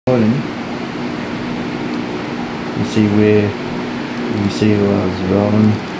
Rolling. You see where you see where I was rolling.